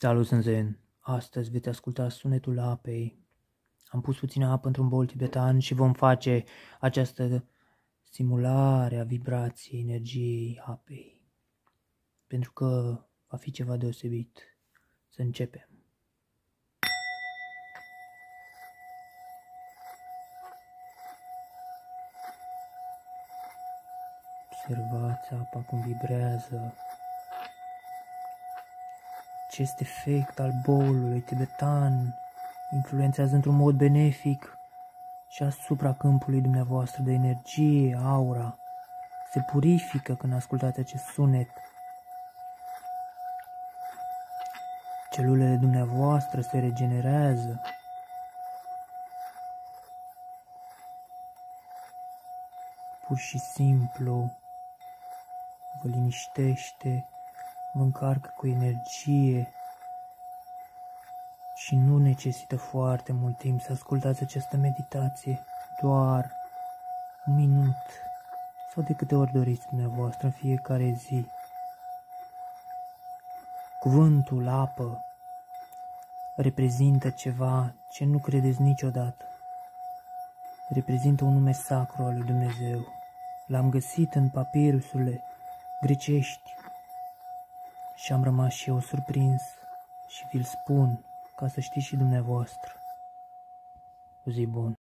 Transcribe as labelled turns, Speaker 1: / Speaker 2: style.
Speaker 1: Salut, sunt Zen. Astăzi veți asculta sunetul apei. Am pus puțină apă într-un bol tibetan și vom face această simulare a vibrației energiei apei. Pentru că va fi ceva deosebit. Să începem. Observați apa cum vibrează. Acest efect al bolului tibetan influențează într-un mod benefic și asupra câmpului dumneavoastră de energie, aura. Se purifică când ascultați acest sunet. Celulele dumneavoastră se regenerează. Pur și simplu vă liniștește, vă încarcă cu energie și nu necesită foarte mult timp să ascultați această meditație, doar un minut sau de câte ori doriți dumneavoastră în fiecare zi. Cuvântul apă reprezintă ceva ce nu credeți niciodată. Reprezintă un nume sacru al lui Dumnezeu. L-am găsit în papirusurile grecești și am rămas și eu surprins și vi-l spun ca să știți și dumneavoastră. O zi bună!